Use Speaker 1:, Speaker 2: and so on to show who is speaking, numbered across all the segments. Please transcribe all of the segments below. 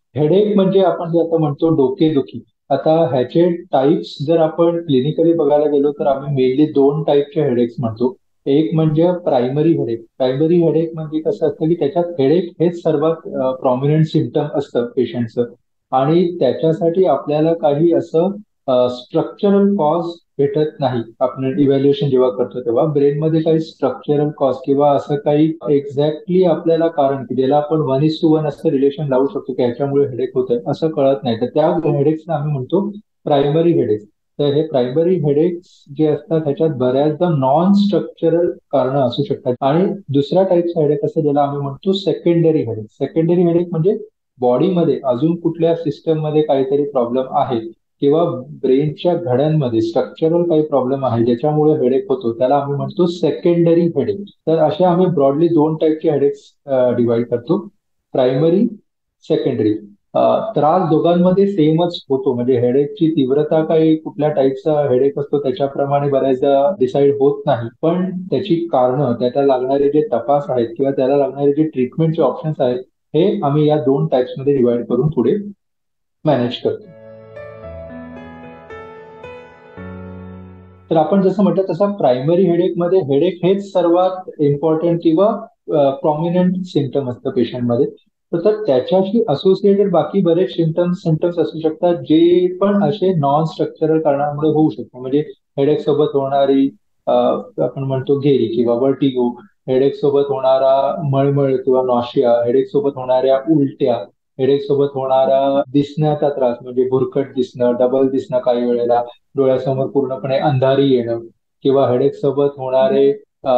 Speaker 1: Headache म्हणजे आपण जे आता म्हणतो डोकेदुखी. आता ह्याचे टाइप्स जर आपण क्लिनिकली बघायला गेलो तर आम्ही मेनली दोन टाईपचे हेडेक्स म्हणतो. एक म्हणजे प्रायमरी हेडेक. प्रायमरी हेडेक म्हणजे कसं असतं की त्याच्यात हेडेक हेच सर्वात प्रॉमिनंट सिम्पटम असतं पेशंटचं. आणि त्याच्यासाठी आपल्याला काही असं स्ट्रक्चरल कॉज भेटत नाही. आपण इव्हॅल्युएशन जेव्हा करतो तेव्हा ब्रेनमध्ये काही स्ट्रक्चरल कॉज किंवा असं काही एक्झॅक्टली आपल्याला कारण की ज्याला आपण 1:1 असं रिलेशन लावू शकतो की ह्याच्यामुळे हेडेक होतंय असं कळत नाही. तर त्या हेडेक्सना आम्ही म्हणतो प्रायमरी हेडेक्स. तर हे प्रायमरी हेडेक्स जे असतात ह्याच्यात बऱ्याचदा नॉन स्ट्रक्चरल कारण असू शकतात. आणि दुसऱ्या टाईपचा हेडेक असं ज्याला आम्ही म्हणतो सेकंडरी हेडेक. सेकंडरी हेडेक म्हणजे बॉडीमध्ये अजून कुठल्या सिस्टम मध्ये काहीतरी प्रॉब्लेम आहे किंवा ब्रेनच्या घड्यांमध्ये स्ट्रक्चरल काही प्रॉब्लेम आहे ज्याच्यामुळे हेडेक होतो त्याला आम्ही म्हणतो सेकंडरी हेडेक. तर असे आम्ही ब्रॉडली दोन टाईपचे हेडेक्स डिवाइड करतो. Primary, secondary. त्रास दोघांमध्ये सेमच होतो म्हणजे हेडेकची तीव्रता काही कुठल्या टाईपचा हेडेक असतो त्याच्याप्रमाणे बऱ्याचदा डिसाईड होत नाही. पण त्याची कारणं, त्याला लागणारे जे तपास आहेत किंवा त्याला लागणारे जे ट्रीटमेंटचे ऑप्शन्स आहेत हे आम्ही या दोन टाईप्स मध्ये डिवाइड करून पुढे मॅनेज करतो. तर आपण जसं म्हटलं तसं प्रायमरी हेडेक मध्ये हेडेक हेच सर्वात इम्पॉर्टंट किंवा प्रॉमिनंट सिम्पटम असतं पेशंटमध्ये. तर त्याच्याशी असोसिएटेड बाकी बरेच सिम्पटम्स असू शकतात जे पण असे नॉन स्ट्रक्चरल कारणामुळे होऊ शकतात. म्हणजे हेडेक सोबत होणारी आपण म्हणतो घेरी किंवा वर्टिगो, हेडेक सोबत होणारा मळमळ किंवा नॉशिया, हेडेक सोबत होणाऱ्या उलट्या, हेडेक सोबत होणारा दिसण्याचा त्रास म्हणजे भुरकट दिसणं, डबल दिसणं काही वेळेला, डोळ्यासमोर पूर्णपणे अंधारी येणं किंवा हेडेक सोबत होणारे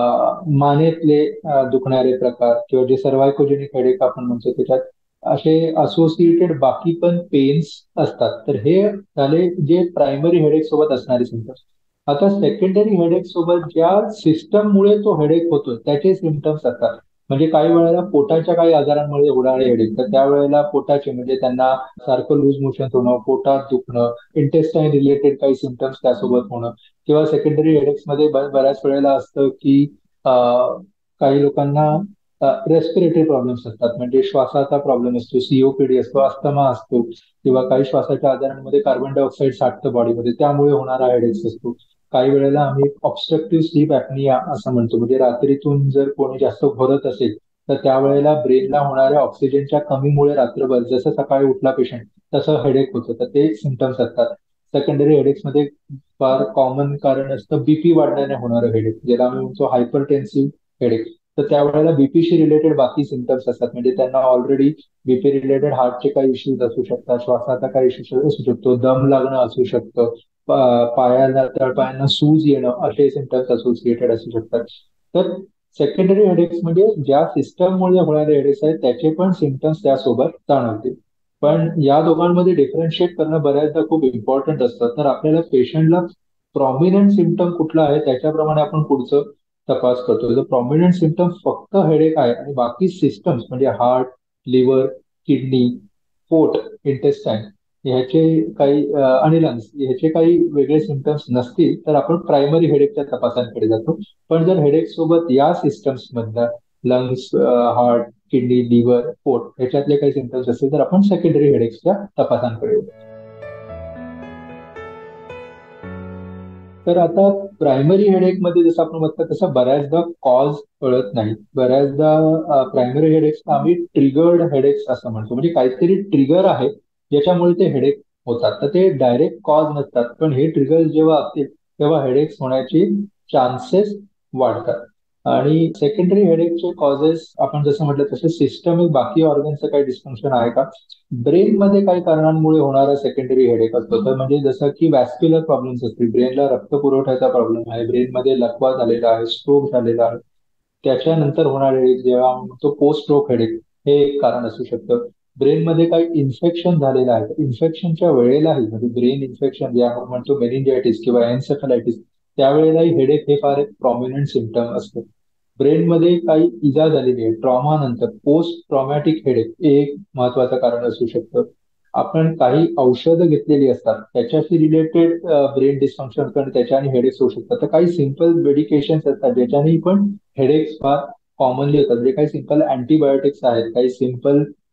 Speaker 1: मानेतले दुखणारे प्रकार किंवा जे सर्वायकोजेनिक हेडेक आपण म्हणतो त्याच्यात असे असोसिएटेड बाकी पण पेन्स असतात. तर हे झाले जे प्रायमरी हेडेक सोबत असणारे सिम्पटम्स. आता सेकंडरी हेडेक सोबत ज्या सिस्टममुळे तो हेडेक होतो त्याचे सिम्पटम्स असतात. म्हणजे काही वेळेला पोटाच्या काही आजारांमुळे होणारे हेडेक. तर त्यावेळेला पोटाचे म्हणजे त्यांना सारखं लूज मोशन होणं, पोटात दुखणं, इंटेस्टाईन रिलेटेड काही सिम्पटम्स त्यासोबत होणं किंवा सेकंडरी हेडेक्स मध्ये बऱ्याच वेळेला असतं की काही लोकांना रेस्पिरेटरी प्रॉब्लेम्स असतात. म्हणजे श्वासाचा प्रॉब्लेम असतो, सीओपीडी असतो, अस्थमा असतो किंवा काही श्वासाच्या आजारांमध्ये कार्बन डायऑक्साईड साठतं बॉडीमध्ये त्यामुळे होणारा हेडेक्स असतो. काही वेळेला आम्ही ऑब्स्ट्रक्टिव्ह स्लीप ऍपनिया असं म्हणतो. म्हणजे रात्रीतून जर कोणी जास्त घोरत असेल तर त्यावेळेला ब्रेनला होणाऱ्या ऑक्सिजनच्या कमीमुळे रात्रभर जसं सकाळी उठला पेशंट तसं हेडेक होतं. तर ते सिम्पटम्स असतात. सेकंडरी हेडेक्स मध्ये फार कॉमन कारण असतं बीपी वाढल्याने होणारं हेडेक ज्याला आम्ही म्हणतो हायपरटेन्सिव्ह हेडेक. तर त्यावेळेला बीपीशी रिलेटेड बाकी सिम्पटम्स असतात. म्हणजे त्यांना ऑलरेडी बीपी रिलेटेड हार्टचे काही इश्यूज असू शकतात, श्वासाचा काही इश्यूज असू शकतो, दम लागणं असू शकतं, पायाला तळपायांना सूज येणं असे सिम्पटम्स असोसिएटेड असू शकतात. तर सेकंडरी हेडेक्स म्हणजे ज्या सिस्टममुळे होणारे हेडेक्स आहेत त्याचे पण सिम्पटम्स त्यासोबत जाणवतील. पण या दोघांमध्ये डिफरन्शिएट करणं बऱ्याचदा खूप इम्पॉर्टंट असतं. तर आपल्याला पेशंटला प्रॉमिनंट सिम्पटम कुठला आहे त्याच्याप्रमाणे आपण पुढचं तपास करतो. जर प्रॉमिनंट सिम्पटम फक्त हेडेक आहे आणि बाकी सिस्टम्स म्हणजे हार्ट, लिव्हर, किडनी, पोट, इंटेस्टाईन ह्याचे काही आणि लंग्स ह्याचे काही वेगळे सिम्पटम्स नसतील तर आपण प्रायमरी हेडेकच्या तपासांकडे जातो. पण जर हेडेक सोबत या सिस्टम्स मधल्या लंग्स, हार्ट, किडनी, लिव्हर, पोट ह्याच्यातले काही सिम्पटम्स असतील तर आपण सेकंडरी हेडेक्सच्या तपासांकडे येतो. तर आता प्रायमरी हेडेक मध्ये जसं आपण म्हटलं तसं बऱ्याचदा कॉज कळत नाही. बऱ्याचदा प्रायमरी हेडेक्स आम्ही ट्रिगर्ड हेडेक्स असं म्हणतो. म्हणजे काहीतरी ट्रिगर आहे ज्याच्यामुळे ते हेडेक होतात. तर ते डायरेक्ट कॉज नसतात. पण हे ट्रिगर जेव्हा असतील तेव्हा हेडेक्स होण्याची चान्सेस वाढतात. आणि सेकंडरी हेडेकचे कॉजेस आपण जसं म्हटलं तसं सिस्टमिक बाकी ऑर्गनचं काही डिस्फंक्शन आहे का, ब्रेन मध्ये काही कारणांमुळे होणारा सेकंडरी हेडेक असतो. तर म्हणजे जसं की वॅस्क्युलर प्रॉब्लेम्स असतील, ब्रेनला रक्त पुरवठ्याचा प्रॉब्लेम आहे, ब्रेनमध्ये लकवा झालेला आहे, स्ट्रोक झालेला आहे, त्याच्यानंतर होणारे हेडेक जेव्हा आपण म्हणतो पोस्ट स्ट्रोक हेडेक हे एक कारण असू शकतं. ब्रेनमध्ये काही इन्फेक्शन झालेलं आहे, इन्फेक्शनच्या वेळेलाही म्हणजे ब्रेन इन्फेक्शन जे आपण म्हणतो मेनिंजायटिस किंवा एन्सेफलायटिस त्यावेळेलाही हेडेक हे फार एक प्रॉमिनंट सिम्पटम असतं. ब्रेनमध्ये काही इजा झालेली आहे ट्रॉमा नंतर पोस्ट ट्रॉमॅटिक हेडेक एक महत्वाचं कारण असू शकतं. आपण काही औषधं घेतलेली असतात त्याच्याशी रिलेटेड ब्रेन डिस्फंक्शन कारण त्याच्याने हेडेक्स होऊ शकतात. तर काही सिंपल मेडिकेशन्स असतात ज्याच्याने पण हेडेक्स फार कॉमनली होतात. म्हणजे काही सिंपल अँटीबायोटिक्स आहेत, काही सिंपल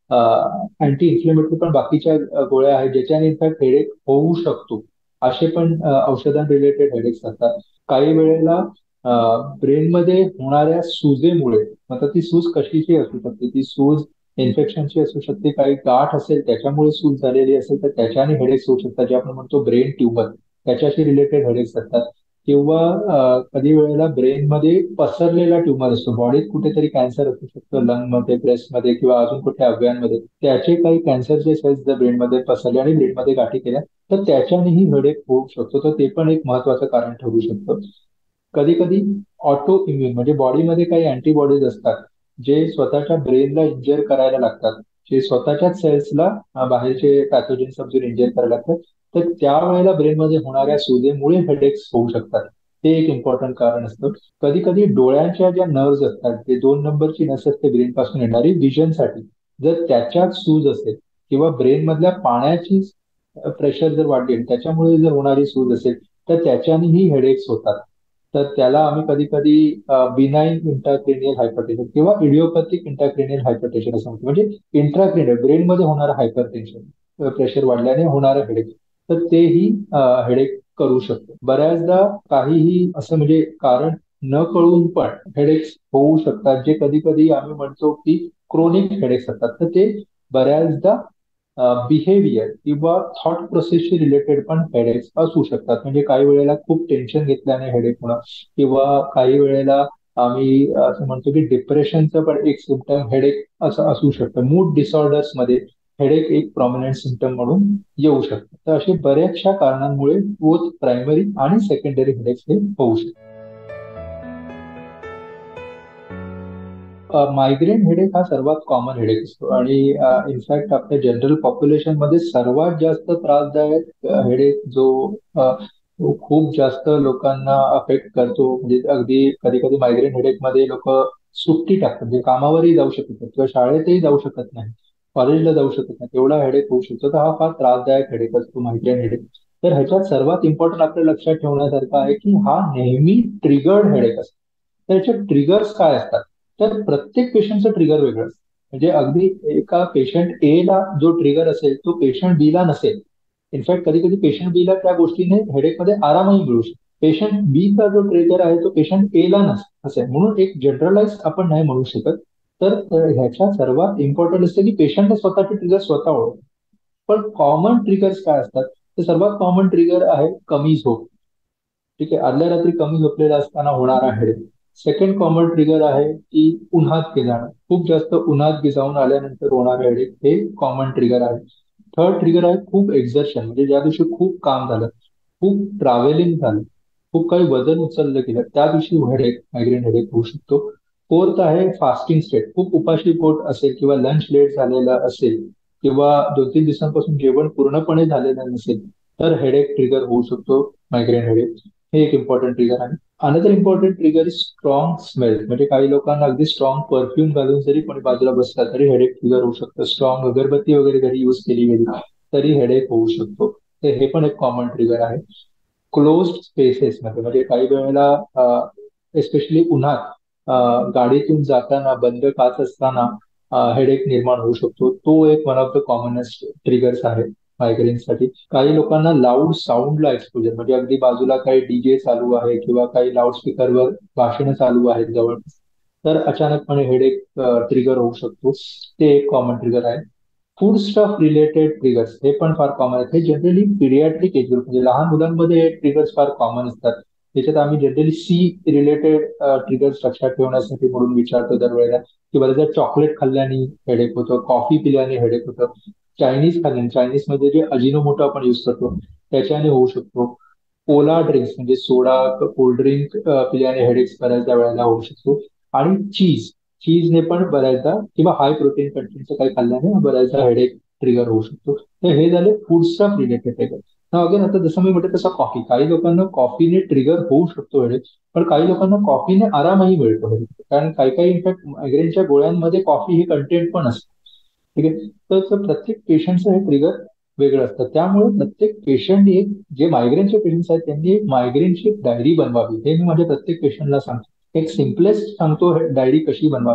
Speaker 1: अँटी इन्फ्लेमेटरी पण बाकीच्या गोळ्या आहेत ज्याच्याने इनफॅक्ट हेडेक होऊ शकतो. असे पण औषधां रिलेटेड हेडेक्स असतात. काही वेळेला ब्रेनमध्ये होणाऱ्या सुजेमुळे, आता ती सूज कशीची असू शकते, ती सूज इन्फेक्शनची असू शकते, काही गाठ असेल त्याच्यामुळे सूज झालेली असेल तर त्याच्याने हेडेक्स होऊ शकतात, जे आपण म्हणतो ब्रेन ट्युमर, त्याच्याशी रिलेटेड हेडेक्स असतात. किंवा कधी वेळेला ब्रेनमध्ये पसरलेला ट्युमर असतो, बॉडीत कुठेतरी कॅन्सर असू शकतो, लंगमध्ये, ब्रेस्टमध्ये किंवा अजून कुठे अवयवांमध्ये, त्याचे काही कॅन्सरचे सेल्स जर ब्रेनमध्ये पसरले आणि ब्रेनमध्ये गाठी केल्या तर त्याच्यानेही हेडेक होऊ शकतो. तर ते पण एक महत्वाचं कारण ठरू शकतं. कधी कधी ऑटो इम्युन म्हणजे बॉडीमध्ये काही अँटीबॉडीज असतात जे स्वतःच्या ब्रेनला इंजर करायला लागतात, जे स्वतःच्याच सेल्सला बाहेरचे पॅथोजन समजून इंजर करायला लागतात. तर त्यावेळेला ब्रेनमध्ये होणाऱ्या सुजेमुळे हेडेक्स होऊ शकतात. ते एक इम्पॉर्टंट कारण असतं. कधी कधी डोळ्यांच्या ज्या नर्व्स असतात, ते 2 नंबरची नस असते ब्रेन पासून येणारी विजनसाठी, जर त्याच्यात सूज असेल किंवा ब्रेन मधल्या पाण्याची प्रेशर जर वाढली त्याच्यामुळे जर होणारी सूज असेल तर त्याच्यानेही हेडेक्स होतात. तर त्याला आम्ही कधी कधी बिनाईन इंट्राक्रेनियल हायपरटेन्शन किंवा इडिओपॅथिक इंट्राक्रेनियल हायपरटेन्शन असं म्हणतो. म्हणजे इंट्राक्रेनियल ब्रेनमध्ये होणारं हायपरटेन्शन, प्रेशर वाढल्याने होणारं हेडेक, तर तेही हेडेक करू शकतो. बऱ्याचदा काहीही असं म्हणजे कारण न कळून पण हेडेक्स होऊ शकतात, जे कधी कधी आम्ही म्हणतो की क्रोनिक हेडेक्स असतात. तर ते बऱ्याचदा बिहेवियर किंवा थॉट प्रोसेसशी रिलेटेड पण हेडेक्स असू शकतात. म्हणजे काही वेळेला खूप टेन्शन घेतल्याने हेडेक होणं किंवा काही वेळेला आम्ही असं म्हणतो की डिप्रेशनचं पण एक सिम्पटम हेडेक असं असू शकतं. मूड डिसऑर्डर्स मध्ये हेडेक एक प्रॉमिनंट सिम्पटम म्हणून येऊ शकतं. तर असे बऱ्याचशा कारणांमुळे बोथ प्रायमरी आणि सेकंडरी हेडेक्स हे होऊ शकतात. मायग्रेन हेडेक हा सर्वात कॉमन हेडेक असतो आणि इनफॅक्ट आपल्या जनरल पॉप्युलेशन मध्ये सर्वात जास्त त्रासदायक हेडेक जो तो खूप जास्त लोकांना अफेक्ट करतो. म्हणजे अगदी कधी कधी मायग्रेन हेडेक मध्ये लोक सुट्टी टाकतात, म्हणजे कामावरही जाऊ शकत नाही किंवा शाळेतही जाऊ शकत नाही, कॉलेजला जाऊ शकत नाही, तेवढा हेडेक होऊ शकतो. तर हा फार त्रासदायक हेडेक असतो मायग्रेन हेडेक. तर ह्याच्यात सर्वात इम्पॉर्टंट आपल्या लक्षात ठेवण्यासारखं आहे की हा नेहमी ट्रिगर्ड हेडेक असतो. त्याचे ट्रिगर्स काय असतात, तर प्रत्येक पेशंटचं ट्रिगर वेगळं असतं. म्हणजे अगदी एका पेशंट ए ला जो ट्रिगर असेल तो पेशंट बी ला नसेल. इनफॅक्ट कधी कधी पेशंट बी ला त्या गोष्टीने हेडेक मध्ये आरामही मिळू शकतो. पेशंट बी चा जो ट्रिगर आहे तो पेशंट ए ला नसेल, म्हणून एक जनरलाइज आपण नाही म्हणू शकत. तर ह्याच्या सर्वात इम्पॉर्टंट असतं की पेशंटने स्वतःचे ट्रिगर स्वतः ओळख. पण कॉमन ट्रिगर्स काय असतात, तर सर्वात कॉमन ट्रिगर आहे कमी झोप. ठीक आहे, आदल्या रात्री कमी झोपलेला असताना होणारा हेडेक. सेकंड कॉमन ट्रिगर आहे की उन्हात गेल्यानं, खूप जास्त उन्हात जाऊन आल्यानंतर होणारा हेडेक, हे कॉमन ट्रिगर आहे. थर्ड ट्रिगर आहे खूप एक्झर्शन, म्हणजे ज्या दिवशी खूप काम झालं, खूप ट्रॅव्हलिंग झालं, खूप काही वजन उचललं गेलं, त्या दिवशी हेडेक, मायग्रेन हेडेक होऊ शकतो. फोर्थ आहे फास्टिंग स्टेट, खूप उपाशी पोट असेल किंवा लंच लेट झालेला असेल किंवा 2-3 दिवसांपासून जेवण पूर्णपणे झालेलं नसेल तर हेडेक ट्रिगर होऊ शकतो, मायग्रेन हेडेक. हे एक इम्पॉर्टंट ट्रिगर आहे. Another important trigger is strong smell, म्हणजे काही लोकांना अगदी स्ट्रॉंग परफ्यूम घालून जरी कोणी बाजूला बसला तरी हेडेक ट्रिगर होऊ शकतं. स्ट्रॉंग अगरबत्ती वगैरे घरी युज केली गेली तरी हेडेक होऊ शकतो. तर हे पण एक कॉमन ट्रिगर आहे. क्लोज्ड स्पेसेस मध्ये, म्हणजे काही वेळेला एस्पेशली उन्हात गाडीतून जाताना बंद काच असताना हेडेक निर्माण होऊ शकतो. तो एक one of the commonest triggers आहे मायग्रेनसाठी. काही लोकांना लाऊड साऊंडला एक्सपोजर, म्हणजे अगदी बाजूला काही डीजे चालू आहे किंवा काही लाऊडस्पीकरवर भाषण चालू आहेत जवळ, तर अचानकपणे हेडेक ट्रिगर होऊ शकतो. ते एक कॉमन ट्रिगर आहे. फूड स्टफ रिलेटेड ट्रिगर्स हे पण फार कॉमन आहेत. हे जनरली पिरियाट्रिक एज ग्रुप, म्हणजे लहान मुलांमध्ये हे ट्रिगर्स फार कॉमन असतात. त्याच्यात आम्ही जनरली सी रिलेटेड ट्रिगर्स लक्षात ठेवण्यासाठी म्हणून विचारतो दरवेळेला, की बरेचदा चॉकलेट खाल्ल्याने हेडेक होतं, कॉफी पिल्याने हेडेक होतं, चायनीज खाल्ल्याने, चायनीज मध्ये जे अजिनोमोटो आपण युज करतो त्याच्याने होऊ शकतो, कोला ड्रिंक्स म्हणजे सोडा कोल्ड्रिंक पिल्याने हेडेक्स बऱ्याचदा वेळेला होऊ शकतो, आणि चीजने पण बऱ्याचदा किंवा हाय प्रोटीन कंटेंटचं काही खाल्ल्याने बऱ्याचदा हेडेक ट्रिगर होऊ शकतो. तर हे झाले food stuff related trigger. Again आता जसं मी म्हटलं तसं कॉफी, काही लोकांना कॉफीने ट्रिगर होऊ शकतो हेडेक, पण काही लोकांना कॉफीने आरामही मिळतो हेडेक, कारण काही काही इनफॅक्ट मायग्रेनच्या गोळ्यांमध्ये कॉफी हे कंटेंट पण असतं. ठीक आहे, तर प्रत्येक पेशंटचं हे ट्रिगर वेगळं असतं. त्यामुळे प्रत्येक पेशंट एक, जे मायग्रेनचे पेशंट्स आहेत त्यांनी एक मायग्रेनची डायरी बनवावी, हे मी माझ्या प्रत्येक पेशंटला सांगतो. एक सिम्पलेस्ट सांगतो डायरी कशी बनवावी.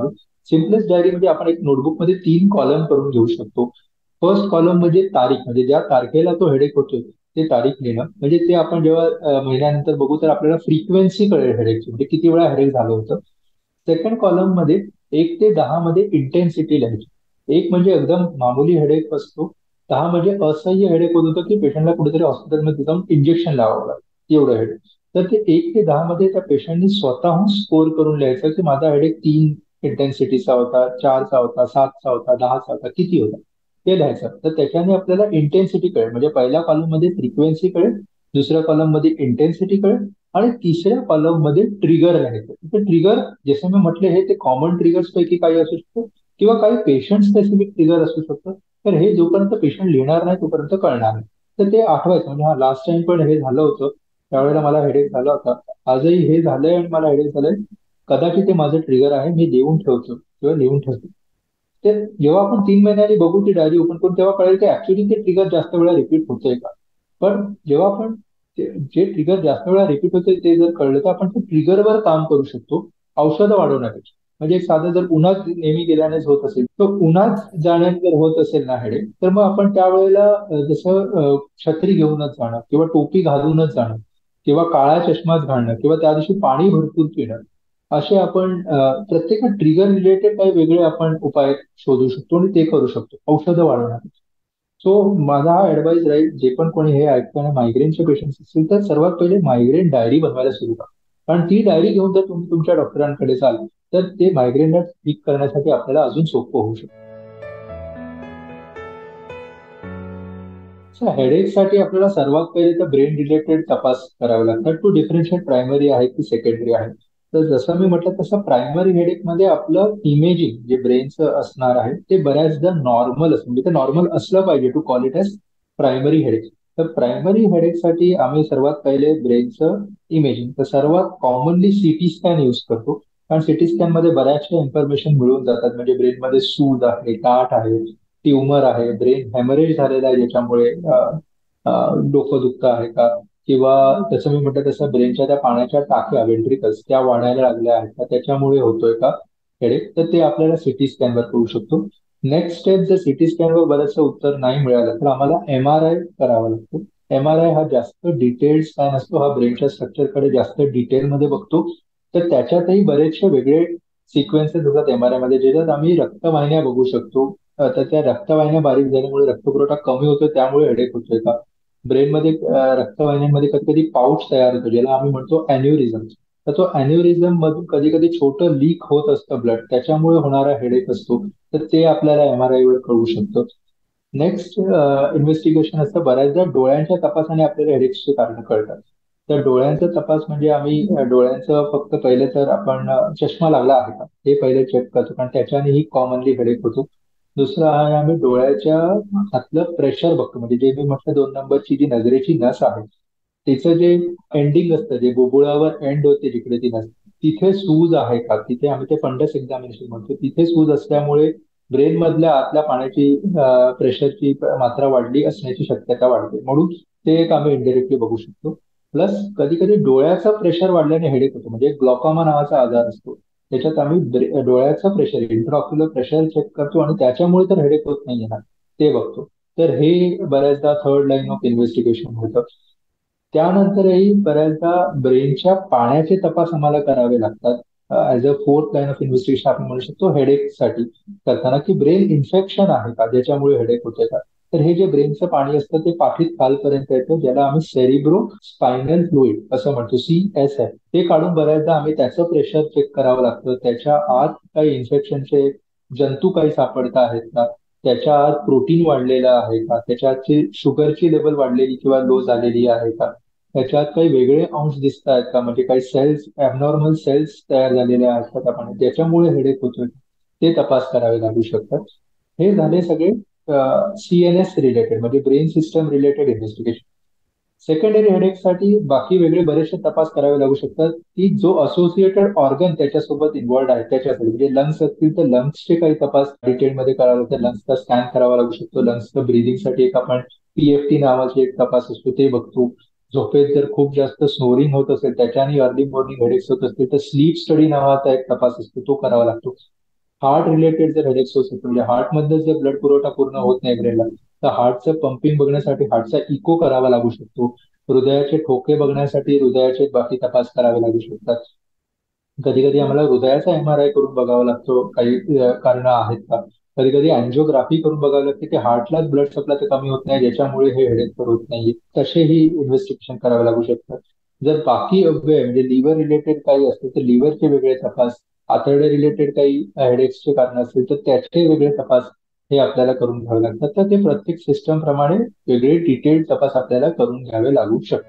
Speaker 1: सिम्पलेस्ट डायरी म्हणजे आपण एक नोटबुकमध्ये 3 कॉलम करून घेऊ शकतो. फर्स्ट कॉलम म्हणजे तारीख, म्हणजे ज्या तारखेला तो हेडेक होतोय ते तारीख लिहिणं. म्हणजे ते आपण जेव्हा महिन्यानंतर बघू तर आपल्याला फ्रिक्वेन्सी कळेल हेडेकची, म्हणजे किती वेळा हेडेक झालं होतं. सेकंड कॉलम मध्ये 1 ते 10 मध्ये इंटेन्सिटी लिहायची. एक म्हणजे एकदम मामूली हेडेक असतो, 10 म्हणजे असह्य हेडेक होत होतं की पेशंटला कुठेतरी हॉस्पिटलमध्ये जाऊन इंजेक्शन लावावं लागतं एवढं हेडेक. तर ते 1 ते 10 मध्ये त्या पेशंटनी स्वतःहून स्कोर करून लिहायचं की माझा हेडेक 3 इंटेन्सिटीचा होता, 4चा होता, 7चा होता, 10चा होता, किती होता ते लिहायचं. तर त्याच्याने आपल्याला इंटेन्सिटी कळेल, म्हणजे पहिल्या कॉलम मध्ये फ्रिक्वेन्सी कळेल, दुसऱ्या कॉलम मध्ये इंटेन्सिटी कळेल, आणि तिसऱ्या कॉलम मध्ये ट्रिगर लिहायचं. तर ट्रिगर, जसे मी म्हटले, हे ते कॉमन ट्रिगर्स पैकी काही असू शकतो किंवा काही पेशंट स्पेसिफिक ट्रिगर असू शकतं. तर हे जोपर्यंत पेशंट लिहिणार नाही तोपर्यंत कळणार नाही. तर ते आठवायचं, म्हणजे हा लास्ट टाइम पण हे झालं होतं, त्यावेळेला मला हेडेक झाला होता, आजही हे झालंय आणि मला हेडेक झालंय, कदाचित ते माझं ट्रिगर आहे, मी लिहून ठेवतो किंवा लिहून ठेवतो. ते जेव्हा आपण 3 महिन्यांनी बघू ती डायरी ओपन करून, तेव्हा कळेल की ऍक्च्युली ते ट्रिगर जास्त वेळा रिपीट होतोय का. पण जेव्हा आपण जे ट्रिगर जास्त वेळा रिपीट होते ते जर कळलं तर आपण त्या ट्रिगरवर काम करू शकतो औषधं वाढवण्यापेक्षा. म्हणजे एक साधं जर उन्हात नेहमी गेल्यानेच होत असेल, तर उन्हात जाण्यात जर होत असेल ना हेडेक, तर मग आपण त्यावेळेला जसं छत्री घेऊनच जाणं किंवा टोपी घालूनच जाणं किंवा काळा चष्माच घालणं किंवा त्या दिवशी पाणी भरपूर पिणं, असे आपण प्रत्येक ट्रिगर रिलेटेड काही वेगळे आपण उपाय शोधू शकतो आणि ते करू शकतो औषधं वाढवण्यासाठी. सो माझा हा ऍडवाइस राहील, जे पण कोणी हे ऐकतं आणि मायग्रेनचे पेशंट्स असतील तर सर्वात पहिले मायग्रेन डायरी बनवायला सुरू करा. कारण ती डायरी घेऊन जर तुम्ही तुमच्या डॉक्टरांकडे जाल तर ते मायग्रेनला ठीक करण्यासाठी आपल्याला अजून सोपं होऊ शकतं. हेडेकसाठी आपल्याला सर्वात पहिले तर ब्रेन रिलेटेड तपास करावे लागतात. टू डिफरन्शिएट प्रायमरी आहे की सेकंडरी आहे. तर जसं मी म्हटलं तसं प्रायमरी हेडेक मध्ये आपलं इमेजिंग जे ब्रेनचं असणार आहे ते बऱ्याचदा नॉर्मल असतं, म्हणजे ते नॉर्मल असलं पाहिजे to call it as primary headache. तर प्रायमरी हेडेकसाठी आम्ही सर्वात पहिले ब्रेनचं इमेजिंग, तर सर्वात कॉमनली सीटी स्कॅन यूज करतो. कारण सीटी स्कॅन मध्ये बऱ्याचशा इन्फॉर्मेशन मिळून जातात, म्हणजे ब्रेनमध्ये सूज आहे, गाठ आहे, ट्यूमर आहे, ब्रेन हॅमरेज झालेला आहे ज्याच्यामुळे डोकं दुखतं आहे का, किंवा जसं मी म्हटलं तसं ब्रेनच्या त्या पाण्याच्या टाक्या वेंट्रिकल्स त्या वाढायला लागल्या आहेत का, त्याच्यामुळे होतोय का हेडेक, तर ते आपल्याला सिटी स्कॅनवर करू शकतो. नेक्स्ट स्टेप, जर सिटी स्कॅनवर बरंचसं उत्तर नाही मिळालं तर आम्हाला MRI करावा लागतो. MRI हा जास्त डिटेल्ड स्कॅन असतो, हा ब्रेनच्या स्ट्रक्चरकडे जास्त डिटेलमध्ये बघतो. तर त्याच्यातही बरेचसे वेगळे सिक्वेन्सेस होतात MRI मध्ये, ज्याच्यात आम्ही रक्तवाहिन्या बघू शकतो. तर त्या रक्तवाहिन्या बारीक झाल्यामुळे रक्तपुरवठा कमी होतो, त्यामुळे हेडेक होतोय का. ब्रेनमध्ये रक्तवाहिन्यांमध्ये कधी कधी पाऊच तयार होतो ज्याला आम्ही म्हणतो अॅन्युरिझम. तर तो अॅन्युरिझम मधून कधी कधी छोटं लीक होत असतं ब्लड, त्याच्यामुळे होणारा हेडेक असतो. तर ते आपल्याला MRI वर कळू शकतं. नेक्स्ट इन्व्हेस्टिगेशन असतं, बऱ्याचदा डोळ्यांच्या तपासाने आपल्याला हेडेक्सचे कारण कळतात. तर डोळ्यांचा तपास म्हणजे आम्ही डोळ्यांचं फक्त पहिले तर आपण चष्मा लागला आहे का हे पहिले चेक करतो, कारण त्याच्यानेही कॉमनली हेडेक होतो. दुसरं आहे, आम्ही डोळ्याच्या आतलं प्रेशर बघतो, म्हणजे जे मी म्हटलं 2 नंबरची जी नजरेची नस आहे तिचं जे एंडिंग असतं, जे बुबुळावर एंड होते जिकडे ती नस, तिथे सूज आहे का, तिथे आम्ही ते फंडस एक्झामिनेशन म्हणतो, तिथे सूज असल्यामुळे ब्रेन मधल्या आतल्या पाण्याची प्रेशरची मात्रा वाढली असण्याची शक्यता वाढते, म्हणून ते एक आम्ही इनडायरेक्टली बघू शकतो. प्लस कधी कधी डोळ्याचं प्रेशर वाढल्याने हेडेक होतो, म्हणजे ग्लॉकोमा नावाचा आजार असतो, त्याच्यात आम्ही डोळ्याचं प्रेशर, इंट्राऑक्युलर प्रेशर चेक करतो आणि त्याच्यामुळे तर हेडेक होत नाहीये ना ते बघतो. तर हे बऱ्याचदा थर्ड लाईन ऑफ इन्व्हेस्टिगेशन होतं. त्यानंतरही बऱ्याचदा ब्रेनच्या पाण्याचे तपास आम्हाला करावे लागतात. As a fourth line of investigation आपण म्हणू शकतो हेडेक साठी करताना, की ब्रेन इन्फेक्शन आहे का ज्याच्यामुळे हेडेक होते का. तर हे जे ब्रेनचं पाणी असतं ते पाठीत खालपर्यंत येतं, ज्याला आम्ही सेरिब्रो स्पायनल फ्लुइड असं म्हणतो, CSF. ते काढून बऱ्याचदा आम्ही त्याचं प्रेशर चेक करावं लागतं, त्याच्या आत काही इन्फेक्शनचे जंतू काही सापडत आहेत का, त्याच्या आत प्रोटीन वाढलेलं आहे का, त्याच्यात शुगरची लेवल वाढलेली किंवा लो झालेली आहे का, त्याच्यात काही वेगळे अंश दिसत आहेत का, म्हणजे काही सेल्स, ऍबनॉर्मल सेल्स तयार झालेल्या आहेत का त्याप्रमाणे, ज्याच्यामुळे हेडेक होतोय, ते तपास करावे लागू शकतात. हे झाले सगळे CNS रिलेटेड, म्हणजे brain system related investigation. Secondary हेडेकसाठी बाकी वेगळे बरेचसे तपास करावे लागू शकतात, की जो असोसिएटेड ऑर्गन त्याच्यासोबत इन्व्हॉल्ड आहे त्याच्यासाठी, म्हणजे लंग्स असतील तर लंग्सचे काही तपास डिटेलमध्ये करावे लागतात, लंग्सचा स्कॅन करावा लागू शकतो. लंग्सचं ब्रिदिंगसाठी एक आपण PFT नावाचे एक तपास असतो ते बघतो. झोपेत जर खूप जास्त स्नोरिंग होत असेल, त्याच्याने अर्ली मॉर्निंग हेडेक्स होत असतील तर स्लीप स्टडी नावाचा एक तपास असतो तो करावा लागतो. हार्ट रिलेटेड जर हेडेक्स होत असेल म्हणजे हार्टमधनं जर ब्लड पुरवठा पूर्ण होत नाही ब्रेनला, तर हार्टचं पंपिंग बघण्यासाठी हार्टचा इको करावा लागू शकतो. हृदयाचे ठोके बघण्यासाठी हृदयाचे बाकी तपास करावे लागू शकतात. कधी कधी आम्हाला हृदयाचा एमआरआय करून बघावा लागतो, काही कारण आहेत का. कधी कधी अँजिओग्राफी करून बघावं लागते की हार्टलाच ब्लड सप्लाय तर कमी होत नाही ज्याच्यामुळे हे हेडेक तर होत नाहीये, तसेही इन्व्हेस्टिगेशन करावे लागू शकतात. जर बाकी अवयव म्हणजे लिव्हर रिलेटेड काही असतील तर लिव्हरचे वेगळे तपास, आतडे रिलेटेड काही हेडेक्सचे कारण असतील तर त्याचे वेगळे तपास हे आपल्याला करून घ्यावे लागतात. तर ते प्रत्येक सिस्टम प्रमाणे वेगळे डिटेल तपास आपल्याला करून घ्यावे लागू शकतात.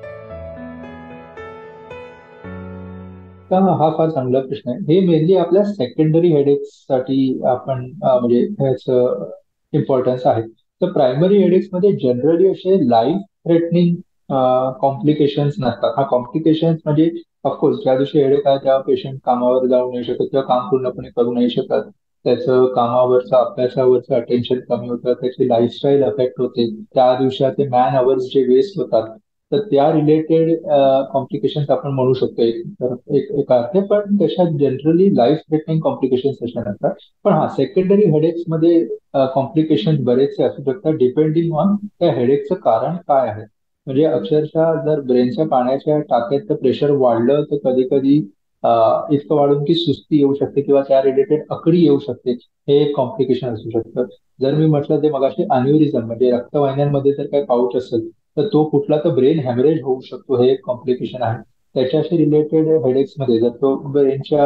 Speaker 1: हा फार चांगला प्रश्न आहे. हे मेनली आपल्या सेकंडरी हेडेक्स साठी आपण म्हणजे ह्याचं इम्पॉर्टन्स आहे. तर प्रायमरी हेडेक्स मध्ये जनरली असे लाईफ थ्रेटनिंग कॉम्प्लिकेशन्स नसतात. हा कॉम्प्लिकेशन्स म्हणजे ऑफकोर्स ज्या दिवशी हेडेक आहे त्या पेशंट कामावर जाऊ नाही शकत किंवा काम पूर्णपणे करू नाही शकत. त्याचं कामावरचं अभ्यासावरचं अटेन्शन कमी होतं, त्याची लाईफस्टाईल अफेक्ट होते, त्या दिवसाचे मॅन अवर्स जे वेस्ट होतात, तर त्या रिलेटेड कॉम्प्लिकेशन्स आपण म्हणू शकतो एका अर्थे. पण त्याच्यात जनरली लाईफ थ्रेटनिंग कॉम्प्लिकेशन्स अशा नसतात. पण हा सेकंडरी हेडेक्स मध्ये कॉम्प्लिकेशन्स बरेचसे असू शकतात डिपेंडिंग ऑन त्या हेडेकचं कारण काय आहे. म्हणजे अक्षरशः जर ब्रेनच्या पाण्याच्या टाक्याचं प्रेशर वाढलं तर कधी कधी इतकं वाढून की सुस्ती येऊ शकते किंवा त्या रिलेटेड अकडी येऊ शकते. हे एक कॉम्प्लिकेशन असू शकतं. जर मी म्हटलं ते मगाशी अन्युरिझम म्हणजे रक्तवाहिन्यांमध्ये जर काही पाऊच असेल तर तो कुठला तर ब्रेन हॅमरेज होऊ शकतो, हे एक कॉम्प्लिकेशन आहे. त्याच्याशी रिलेटेड हेडेक्स मध्ये जर तो ब्रेनच्या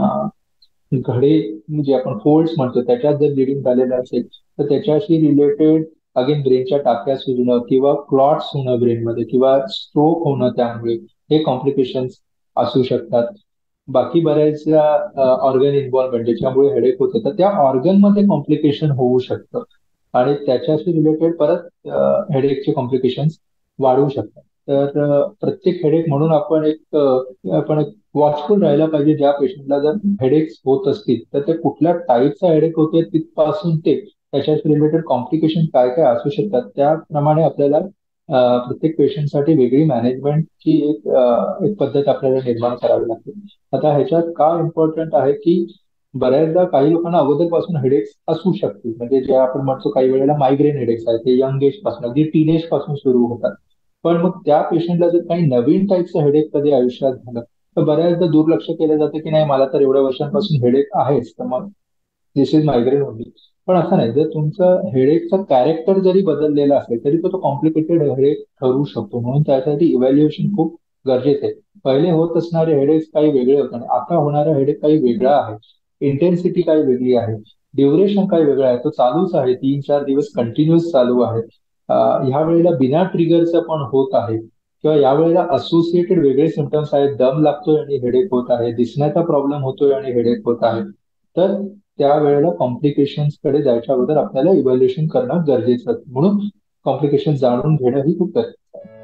Speaker 1: घडे जे आपण फोल्ड्स म्हणतो त्याच्यात जर ब्लिडिंग झालेलं असेल तर त्याच्याशी रिलेटेड अगेन ब्रेनच्या टाक्या सुजणं किंवा क्लॉट्स होणं ब्रेनमध्ये किंवा स्ट्रोक होणं त्यामुळे हे कॉम्प्लिकेशन्स असू शकतात. बाकी बऱ्याच ऑर्गन इन्व्हॉल्वमेंट ज्याच्यामुळे हेडेक होतं तर त्या ऑर्गन मध्ये कॉम्प्लिकेशन होऊ शकतं आणि त्याच्याशी रिलेटेड परत हेडेकचे कॉम्प्लिकेशन्स वाढू शकतात. तर प्रत्येक हेडेक म्हणून आपण एक वॉचफुल राहायला पाहिजे. ज्या पेशंटला जर हेडेक्स होत असतील तर ते कुठल्या टाईपचा हेडेक होतोय तिथपासून ते त्याच्याशी रिलेटेड कॉम्प्लिकेशन काय काय असू शकतात त्याप्रमाणे आपल्याला प्रत्येक पेशंटसाठी वेगळी मॅनेजमेंटची एक पद्धत आपल्याला निर्माण करावी लागते. आता ह्याच्यात का इम्पॉर्टंट आहे की बऱ्याचदा काही लोकांना अगोदरपासून हेडेक्स असू शकतील, म्हणजे जे आपण म्हणतो काही वेळेला मायग्रेन हेडेक्स आहेत ते यंग एज पासून अगदी टीनेज पासून सुरू होतात. पण मग त्या पेशंटला जर काही नवीन टाईपचं हेडेक कधी आयुष्यात झालं तर बऱ्याचदा दुर्लक्ष केलं जातं की नाही मला तर एवढ्या वर्षांपासून हेडेक आहेच तर मग दिस इज मायग्रेन ओनली. पण असं नाही, जर तुमचं हेडेकचा कॅरेक्टर जरी बदललेला असेल तरी तो कॉम्प्लिकेटेड हेडेक ठरू शकतो. म्हणून त्यासाठी इव्हॅल्युएशन खूप गरजेचं आहे. पहिले होत असणारे हेडेक्स काही वेगळे होते आणि आता होणारा हेडेक काही वेगळा आहे. इंटेन्सिटी काही वेगळी आहे, ड्युरेशन काही वेगळं आहे, तो चालूच आहे, 3-4 दिवस कंटिन्युअस चालू आहे. ह्या वेळेला बिना ट्रिगरचं पण होत आहे किंवा यावेळेला असोसिएटेड वेगळे सिमटम्स आहेत, दम लागतोय आणि हेडेक होत आहे, दिसण्याचा प्रॉब्लेम होतोय आणि हेडेक होत आहे. तर त्यावेळेला कॉम्प्लिकेशन्स कडे जायच्या अगोदर आपल्याला इव्हॅल्युएशन करणं गरजेचं आहे. म्हणून कॉम्प्लिकेशन जाणून घेणं ही खूप गरजेचं आहे.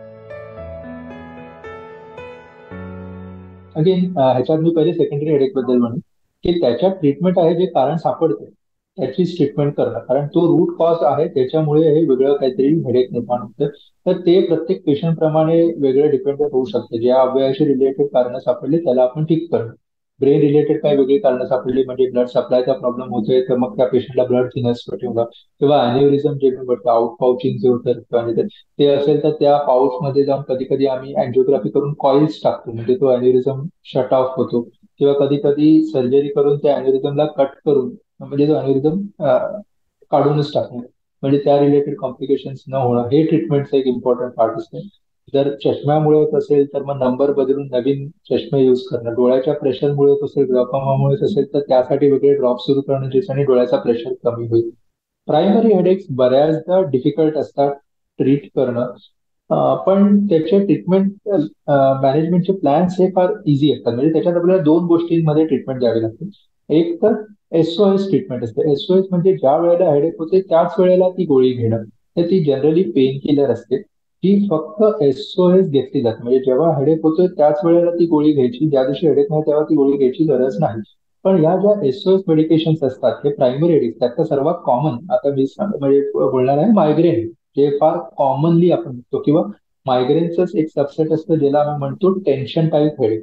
Speaker 1: अगेन ह्याच्यात मी पहिले सेकंडरी हेडेक बद्दल म्हणेन की त्याच्यात ट्रीटमेंट आहे, जे कारण सापडते त्याचीच ट्रीटमेंट करणं, कारण तो रूट कॉज आहे त्याच्यामुळे हे वेगळं काहीतरी हेडेक निर्माण होतं. तर ते प्रत्येक पेशंट प्रमाणे वेगळं डिपेंडेंट होऊ शकते. ज्या अवयवाशी रिलेटेड कारण सापडले त्याला आपण ठीक करणं. ब्रेन रिलेटेड काही वेगळी कारण सापडली म्हणजे ब्लड सप्लायचा प्रॉब्लेम होतोय तर मग त्या पेशंटला ब्लड थिनर्स ठेवणं किंवा अॅन्युरिझम जे मी म्हटलं आउट पाउचिंग जे होतं आणि ते असेल तर त्या पाऊच मध्ये जाऊन कधी कधी आम्ही अँजिओग्राफी करून कॉइल्स टाकतो म्हणजे तो अॅन्युरिझम शट ऑफ होतो. किंवा कधी कधी सर्जरी करून त्या अॅन्युरिझमला कट करून म्हणजे तो अॅन्युरिझम काढूनच टाकणं म्हणजे त्या रिलेटेड कॉम्प्लिकेशन्स न होणं हे ट्रीटमेंटचं एक इम्पॉर्टंट पार्ट असते. जर चष्म्यामुळे होत असेल तर मग नंबर बदलून नवीन चष्मे यूज करणं, डोळ्याच्या प्रेशरमुळे होत असेल ग्लॉकोमामुळे होत असेल तर त्यासाठी वेगळे ड्रॉप सुरू करणं ज्याच्याने डोळ्याचा प्रेशर कमी होईल. प्रायमरी हेडेक्स बऱ्याचदा डिफिकल्ट असतात ट्रीट करणं. पण त्याचे ट्रीटमेंट मॅनेजमेंटचे प्लॅन्स हे फार इझी असतात. म्हणजे त्याच्यात आपल्याला दोन गोष्टींमध्ये ट्रीटमेंट द्यावी लागते. एक तर एसओएस ट्रीटमेंट असते. एसओएस म्हणजे ज्या वेळेला हेडेक होते त्याच वेळेला ती गोळी घेणं. तर ती जनरली पेन किलर असते. ती फक्त एसओएस घेतली जाते म्हणजे जेव्हा हेडेक होतोय त्याच वेळेला ती गोळी घ्यायची, ज्या दिवशी हेडेक नाही तेव्हा ती गोळी घ्यायची गरज नाही. पण या ज्या एसओएस मेडिकेशन्स असतात हे प्रायमरी हेडेक त्याचा सर्वात कॉमन आता मी म्हणजे बोलणार आहे मायग्रेन, जे फार कॉमनली आपण बघतो किंवा मायग्रेनच एक सबसेट असतं ज्याला आपण म्हणतो टेन्शन टाईप हेडेक.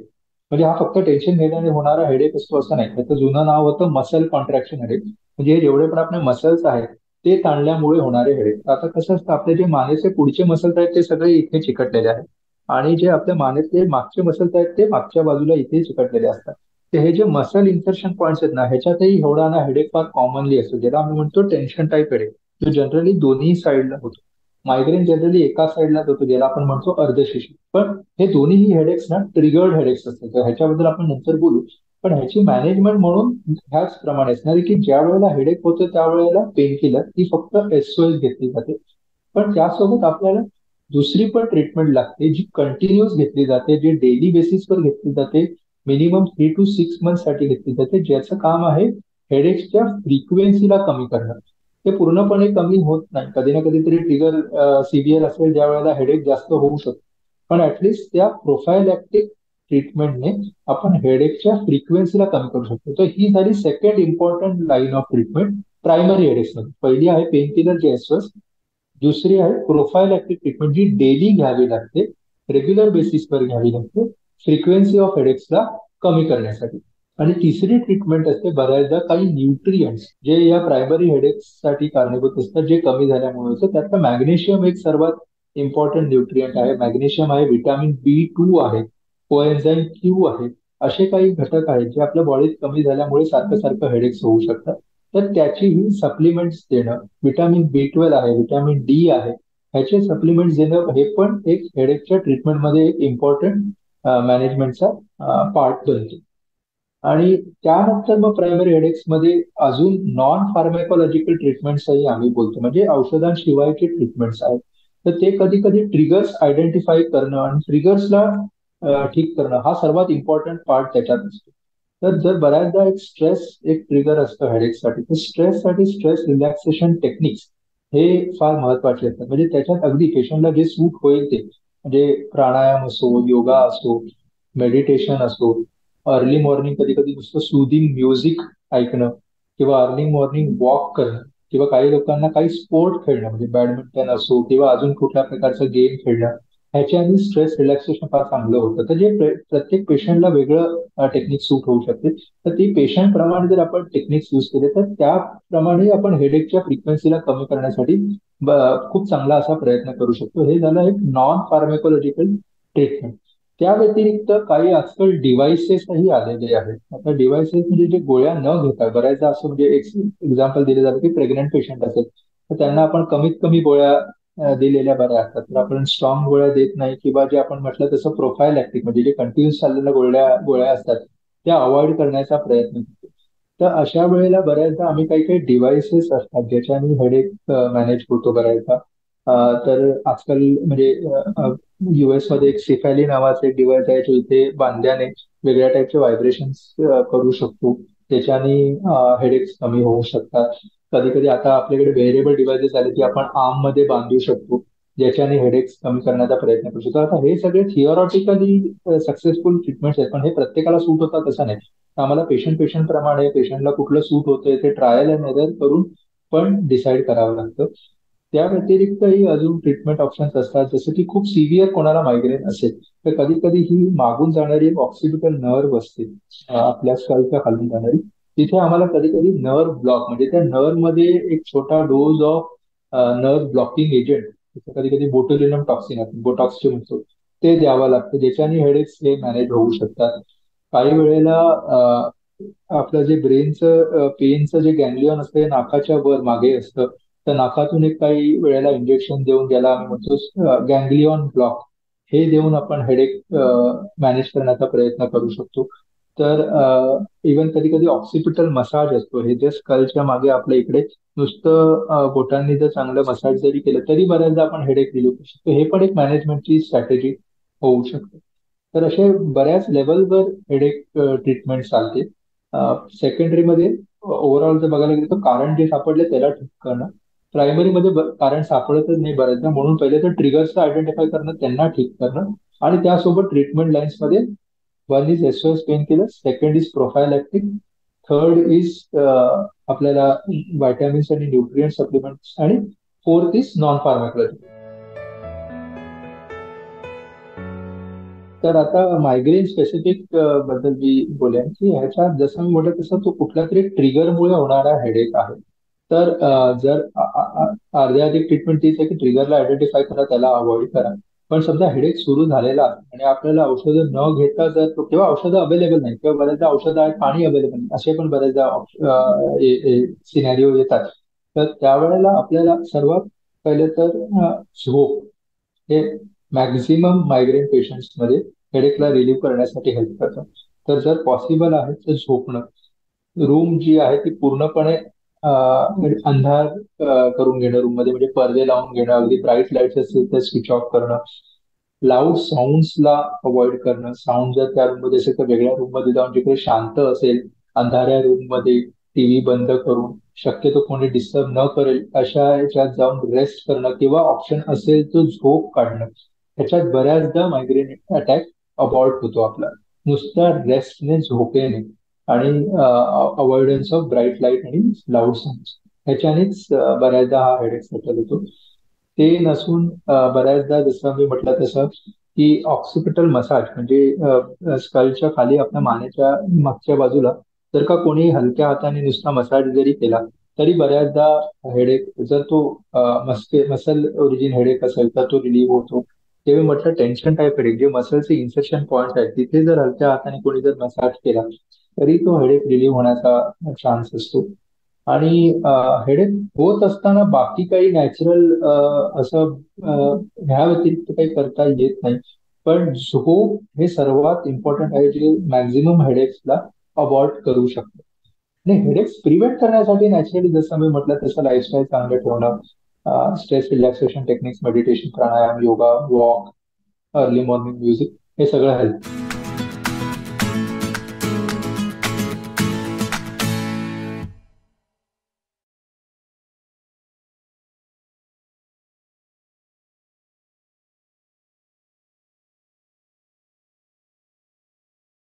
Speaker 1: म्हणजे हा फक्त टेन्शन घेण्याने होणारा हेडेक असतो असं नाही. त्याचं जुनं नाव होतं मसल कॉन्ट्रॅक्शन हेडेक. म्हणजे हे जेवढे पण आपले मसल्स आहेत ते ताणल्यामुळे होणारे हेडेक. आता कसं असतं, आपले जे मानेचे पुढचे मसल्स आहेत ते सगळे इथे चिकटलेले आहेत, आणि जे आपल्या मानेतले मागचे मसल्स आहेत ते मागच्या बाजूला इथे चिकटलेले असतात. तर हे जे मसल इन्सर्शन पॉईंट्स आहेत ना, ह्याच्यातही एवढा ना हेडेक फार कॉमनली असतो, ज्याला आम्ही म्हणतो टेन्शन टाईप हेडेक, जो जनरली दोन्ही साईडला होतो. मायग्रेन जनरली एका साईडलाच होतो, ज्याला आपण म्हणतो अर्धशिशी. पण हे दोन्ही हेडेक्स ना ट्रिगर्ड हेडेक्स असतात, तर ह्याच्याबद्दल आपण नंतर बोलू. पण ह्याची मॅनेजमेंट म्हणून ह्याच प्रमाणे असणार आहे की ज्या वेळेला हेडेक होतो त्यावेळेला पेन किलर ही फक्त SOS घेतली जाते. पण त्यासोबत आपल्याला दुसरी पण ट्रीटमेंट लागते, जी कंटिन्युअस घेतली जाते, जी डेली बेसिसवर घेतली जाते, मिनिमम 3 to 6 मंथ साठी घेतली जाते, ज्याचं काम आहे हेडेक्सच्या फ्रिक्वेन्सीला कमी करणं. ते पूर्णपणे कमी होत नाही, कधी ना कधीतरी ट्रिगर सिव्हिअर असेल ज्या वेळेला हेडेक जास्त होऊ शकतो. पण ऍटलिस्ट त्या प्रोफायलॅक्टिक ट्रीटमेंटने आपण हेडेकच्या फ्रिक्वेन्सीला कमी करू शकतो. तर ही झाली second important line of treatment primary headaches मध्ये. पहिली आहे पेन किलर जे SOS, दुसरी आहे प्रोफायलॅक्टिक ट्रीटमेंट जी डेली घ्यावी लागते, रेग्युलर बेसिसवर घ्यावी लागते, फ्रिक्वेन्सी ऑफ हेडेक्सला कमी करण्यासाठी. आणि तिसरी ट्रीटमेंट असते बऱ्याचदा काही न्यूट्रियंट्स जे या प्रायमरी हेडेक्स साठी कारणीभूत असतात, जे कमी झाल्यामुळे होतं. त्यातलं मॅग्नेशियम एक सर्वात इम्पॉर्टंट न्यूट्रियंट आहे. मॅग्नेशियम आहे, व्हिटॅमिन B2 आहे, कोएन्झाईम Q आहे. असे काही घटक आहेत जे आपल्या बॉडीत कमी झाल्यामुळे सारखं सारखं हेडेक्स होऊ शकतात. तर त्याचीही सप्लिमेंट्स देणं, व्हिटॅमिन B12 आहे, व्हिटॅमिन D आहे, ह्याचे सप्लिमेंट्स देणं हे पण एक हेडेकच्या ट्रीटमेंटमध्ये एक इम्पॉर्टंट मॅनेजमेंटचा पार्ट बनतो. आणि त्यानंतर मग प्रायमरी हेडेक्स मध्ये अजून नॉन फार्माकोलॉजिकल ट्रीटमेंट्सही आम्ही बोलतो, म्हणजे औषधांशिवायचे ट्रीटमेंट्स आहेत. तर ते कधी कधी ट्रिगर्स आयडेंटिफाय करणं आणि ट्रिगर्सला ठीक करणं हा सर्वात इम्पॉर्टंट पार्ट त्याच्यात असतो. तर जर बऱ्याचदा एक स्ट्रेस एक ट्रिगर असतं हेडेकसाठी, तर स्ट्रेससाठी स्ट्रेस रिलॅक्सेशन टेक्निक्स हे फार महत्वाचे असतात. म्हणजे त्याच्यात अगदी पेशंटला जे सूट होईल ते, म्हणजे प्राणायाम असो, योगा असो, मेडिटेशन असो, अर्ली मॉर्निंग कधी कधी नुसतं सुदिंग म्युझिक ऐकणं, किंवा अर्ली मॉर्निंग वॉक करणं, किंवा काही लोकांना काही स्पोर्ट खेळणं, म्हणजे बॅडमिंटन असो किंवा अजून कुठल्या प्रकारचं गेम खेळणं, ह्याच्याने स्ट्रेस रिलॅक्सेशन फार चांगलं होतं. तर जे प्रत्येक पेशंटला वेगळं टेक्निक सूट होऊ शकते. तर ती पेशंट प्रमाणे जर आपण टेक्निक्स यूज केले तर त्याप्रमाणे आपण हेडेकच्या फ्रिक्वेन्सीला कमी करण्यासाठी खूप चांगला असा प्रयत्न करू शकतो. हे झालं एक नॉन फार्माकोलॉजिकल ट्रीटमेंट. त्या व्यतिरिक्त काही आजकाल डिव्हाइसेसही आलेले आहेत. आता डिव्हाइसेस म्हणजे जे गोळ्या न घेता, बऱ्याचदा असं म्हणजे एक एक्झाम्पल दिलं जातं की प्रेग्नंट पेशंट असेल तर त्यांना आपण कमीत कमी गोळ्या दिलेल्या बऱ्या असतात. तर आपण स्ट्रॉंग गोळ्या देत नाही, किंवा जे आपण म्हटलं तसं प्रोफायलॅक्टिक म्हणजे जे कंटिन्युअस चाललेल्या गोळ्या गोळ्या असतात त्या अवॉइड करण्याचा प्रयत्न करतो. तर अशा वेळेला बऱ्याचदा आम्ही काही काही डिव्हाइसेस असतात ज्याच्याने हेडेक मॅनेज होतो बऱ्याचदा. तर आजकाल म्हणजे US मध्ये एक सिफॅली नावाचं एक डिव्हाइस आहे, जो इथे बांधल्याने वेगळ्या टाईपचे व्हायब्रेशन्स करू शकतो, त्याच्याने हेडेक्स कमी होऊ शकतात. कधी कधी आता आपल्याकडे वेअरेबल डिव्हाइसेस आले की आपण आर्म मध्ये बांधू शकतो, ज्याच्याने हेडेक्स कमी करण्याचा प्रयत्न करू शकतो. आता हे सगळे थिओरॉटिकली सक्सेसफुल ट्रीटमेंट्स आहेत, पण हे प्रत्येकाला सूट होतात असं नाही. आम्हाला पेशंट पेशंट प्रमाणे पेशंटला कुठलं सूट होतंय ते ट्रायल अँड एरर करून पण डिसाईड करावं लागतं. त्या व्यतिरिक्तही अजून ट्रीटमेंट ऑप्शन्स असतात, जसं की खूप सिव्हिअर कोणाला मायग्रेन असेल तर कधी कधी ही मागून जाणारी एक ऑक्सिपिटल नर्व असते, आपल्या स्कलच्या खालून जाणारी. तिथे आम्हाला कधी कधी नर्व ब्लॉक, म्हणजे त्या नर्व मध्ये एक छोटा dose of nerve blocking agent, कधी कधी बोटुलिनम टॉक्सिन आपण बोटॉक्सचे म्हणतो, ते द्यावं लागतं, ज्याच्याने हेडेक्स हे मॅनेज होऊ शकतात. काही वेळेला आपलं जे ब्रेनचं पेनचं जे गॅंग्लियॉन असतं हे नाकाच्या वर मागे असतं. तर नाकातून एक काही वेळेला इंजेक्शन देऊन, ज्याला आम्ही म्हणतो गॅंग्लियॉन ब्लॉक, हे देऊन आपण हेडेक मॅनेज करण्याचा प्रयत्न करू शकतो. तर इवन कधी कधी ऑक्सिपिटल मसाज असतो, हे जे स्कलच्या मागे आपल्या इकडे नुसतं बोटांनी जर चांगलं मसाज जरी केलं तरी बऱ्याचदा आपण हेडेक रिलीव्ह करू शकतो. हे पण एक मॅनेजमेंटची स्ट्रॅटेजी होऊ शकते. तर असे बऱ्याच लेवलवर हेडेक ट्रीटमेंट चालते. सेकंडरीमध्ये ओव्हरऑल जर बघायला गेलं तर कारण जे सापडले त्याला ठीक करणं, प्रायमरीमध्ये कारण सापडतच नाही बऱ्याचदा, म्हणून पहिले तर ट्रिगर्स आयडेंटिफाय करणं, त्यांना ठीक करणं, आणि त्यासोबत ट्रीटमेंट लाईन्स मध्ये one is SOS pain killer, second is prophylactic, third is आपल्याला व्हायटॅमिन्स आणि न्यूट्रिएंट सप्लिमेंट्स, आणि फोर्थ इज नॉन फार्माकोलॉजिकल. तर आता मायग्रेन स्पेसिफिक बद्दल मी बोलेन की ह्याच्यात जसं मी म्हटलं तसं तो कुठल्या तरी ट्रिगरमुळे होणारा हेडेक आहे. तर जर अर्ध्या अधिक ट्रीटमेंट तीच आहे की ट्रिगरला आयडेंटिफाय करा, त्याला अवॉइड करा. पण समजा हेडेक सुरू झालेला आहे आणि आपल्याला औषधं न घेता जर किंवा औषधं अवेलेबल नाही किंवा बऱ्याचदा औषधं आहेत पाणी अवेलेबल नाही असे पण बऱ्याचदा सिनॅरिओ येतात. तर त्यावेळेला आपल्याला सर्वात पहिले तर झोप हे मॅक्झिमम मायग्रेन पेशंट्समध्ये हेडेकला रिलीव्ह करण्यासाठी हेल्प करतं. तर जर पॉसिबल आहे तर झोपणं, रूम जी आहे ती पूर्णपणे अंधार करून घेणं रूम मध्ये, म्हणजे पडदे लावून घेणं, अगदी ब्राईट लाईट्स असतील तर स्विच ऑफ करणं, लाऊड साऊंड्सला अवॉइड करणं. साऊंड जर त्या रूम मध्ये असेल तर वेगळ्या रूम मध्ये जाऊन जिकडे शांत असेल, अंधाऱ्या रूम मध्ये टीव्ही बंद करून, शक्यतो कोणी डिस्टर्ब न करेल अशा याच्यात जाऊन रेस्ट करणं किंवा ऑप्शन असेल तर झोप काढणं. ह्याच्यात बऱ्याचदा मायग्रेन अटॅक अबॉर्ट होतो आपला, नुसत्या रेस्टने, झोपेने आणि अवॉइडन्स ऑफ ब्राईट लाईट आणि लाऊड साऊंड, ह्याच्यानेच बऱ्याचदा हा हेडेक सेटल होतो. ते नसून बऱ्याचदा जसं मी म्हटलं तसं की ऑक्सिपिटल मसाज म्हणजे स्कलच्या खाली आपल्या मानेच्या मागच्या बाजूला जर का कोणी हलक्या हाताने नुसता मसाज जरी केला तरी बऱ्याचदा हेडेक, जर तो मसल ओरिजिन हेडेक असेल तर तो रिलीव्ह होतो. ते मी म्हटलं टेन्शन टाईप हेडेक, जे मसलचे इन्सर्शन पॉइंट आहेत तिथे जर हलक्या हाताने कोणी जर मसाज केला तरी तो हेडेक रिलीव्ह होण्याचा चान्स असतो. आणि हेडेक होत असताना बाकी काही नॅचरल असं ह्या व्यतिरिक्त काही करता येत नाही. पण झोप हे सर्वात इम्पॉर्टंट आहे जे मॅक्झिमम हेडेक्सला अवॉइड करू शकतो. नाही, हेडेक्स प्रिव्हेंट करण्यासाठी नॅचरली जसं मी म्हटलं तसं लाईफस्टाईल चांगलं ठेवणं, stress relaxation techniques, meditation, pranayama, yoga, walk, early morning music, हे सगळं हेल्प.